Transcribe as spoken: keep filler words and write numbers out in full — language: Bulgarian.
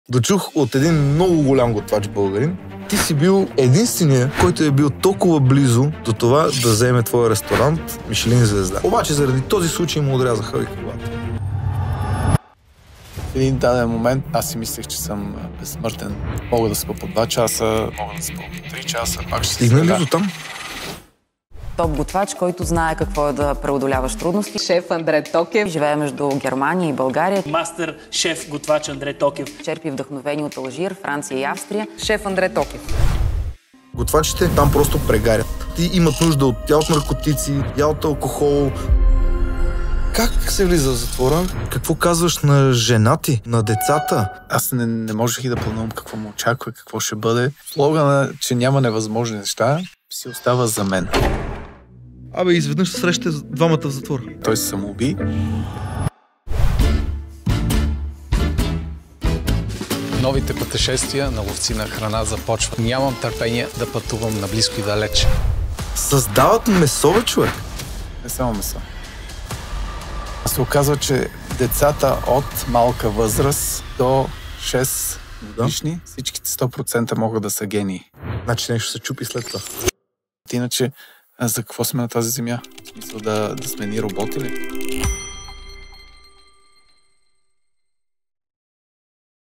Дочух от един много голям готвач българин. Ти си бил единствения, който е бил толкова близо до това да вземе твоя ресторант Мишелин звезда. Обаче заради този случай му отрязаха и крилата. В един даден момент аз си мислех, че съм безсмъртен. Мога да спа по два часа, мога да спа по три часа, пак ще стигна ли до там? Топ готвач, който знае какво е да преодоляваш трудности. Шеф Андре Токев. Живее между Германия и България. Мастер шеф готвач Андре Токев. Черпи вдъхновение от Алжир, Франция и Австрия. Шеф Андре Токев. Готвачите там просто прегарят. Ти имат нужда от я от наркотици, я от алкохол. Как се влиза в затвора? Какво казваш на жена ти, на децата? Аз не, не можех и да планувам какво му очаква, какво ще бъде. Слогана, че няма невъзможни неща, си остава за мен. Абе, изведнъж се срещате двамата в затвора. Той се самоуби. Новите пътешествия на ловци на храна започват. Нямам търпение да пътувам наблизко и далеч. Създават месо, бе, човек? Не само месо. Се оказва, че децата от малка възраст до шест годишни, всичките сто процента могат да са гении. Значи нещо се чупи след това. Иначе, за какво сме на тази земя? В смисъл да, да сме ни роботи ли?